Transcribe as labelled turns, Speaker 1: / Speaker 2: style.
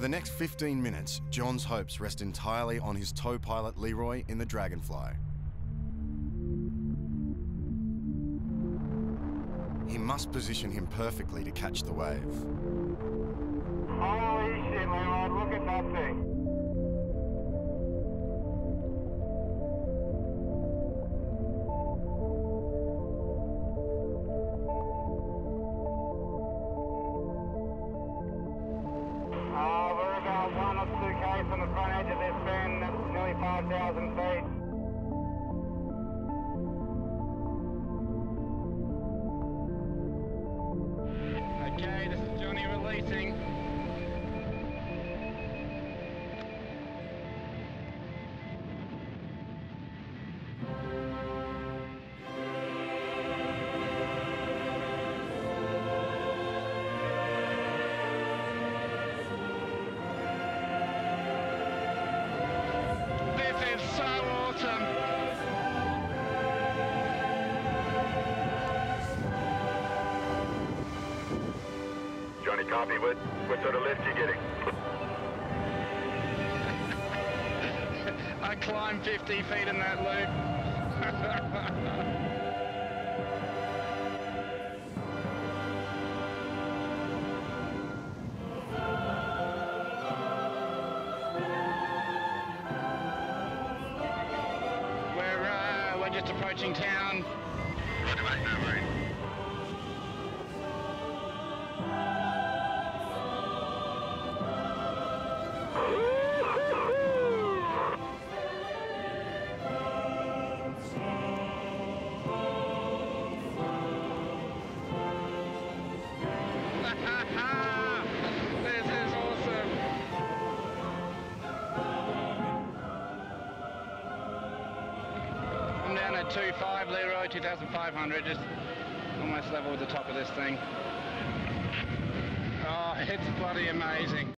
Speaker 1: the next 15 minutes, Jon's hopes rest entirely on his tow pilot Leroy in the Dragonfly. He must position him perfectly to catch the wave.
Speaker 2: Holy shit, Leroy, look at that thing. We're about 1 or 2 k's from the front edge of this bend. That's nearly 5,000 feet. Okay, this is Johnny releasing.
Speaker 3: Johnny, copy. What sort of lift you getting?
Speaker 2: I climbed 50 feet in that loop. We're just approaching town.
Speaker 3: Roger, mate, no worries.
Speaker 2: This is awesome. I'm down at 2.5 Leroy, 2,500, just almost level with the top of this thing. Oh, it's bloody amazing.